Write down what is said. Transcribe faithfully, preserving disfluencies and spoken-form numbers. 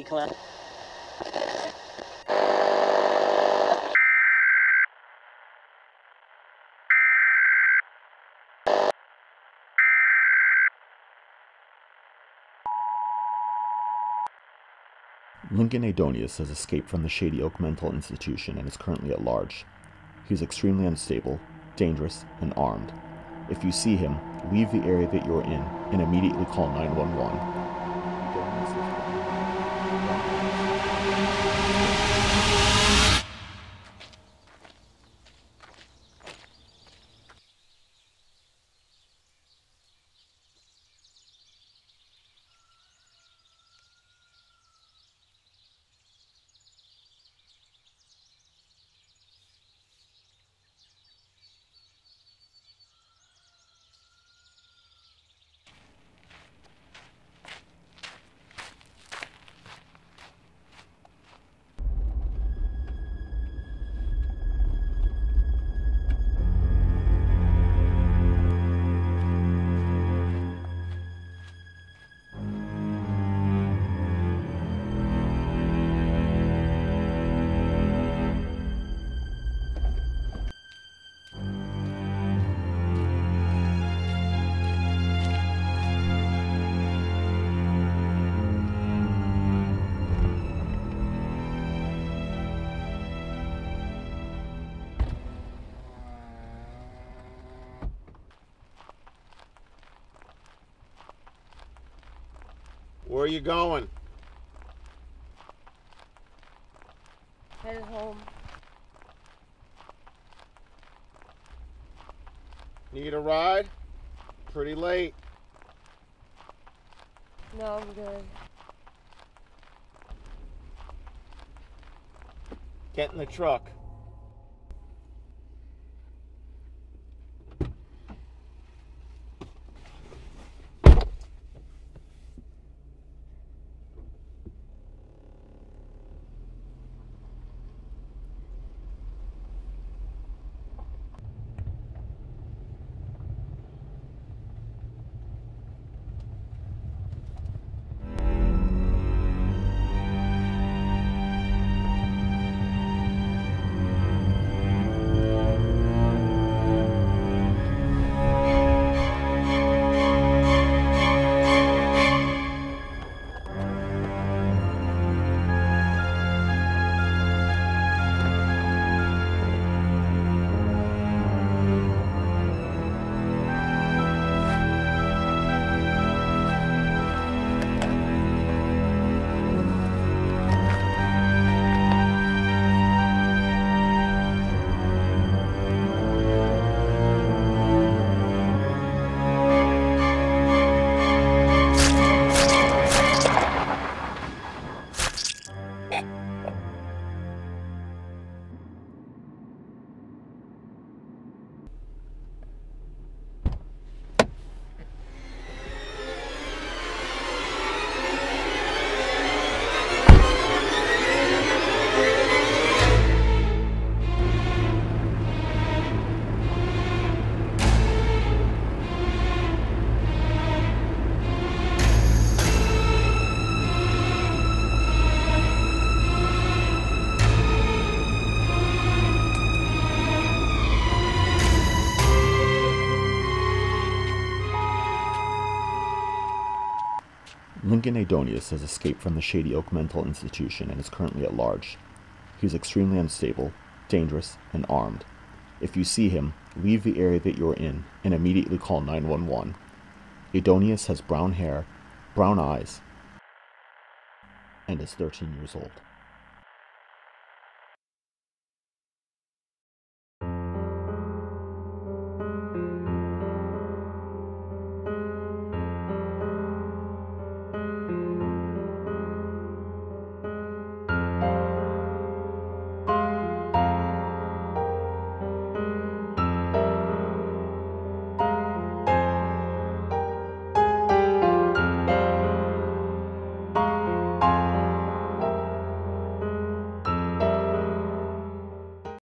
collect. Lincoln Adonius has escaped from the Shady Oak Mental Institution and is currently at large. He is extremely unstable, dangerous, and armed. If you see him, leave the area that you're in and immediately call nine one one. Where are you going? Headed home. Need a ride? Pretty late. No, I'm good. Get in the truck. Lincoln Adonius has escaped from the Shady Oak Mental Institution and is currently at large. He is extremely unstable, dangerous, and armed. If you see him, leave the area that you're in and immediately call nine one one. Adonius has brown hair, brown eyes, and is thirteen years old.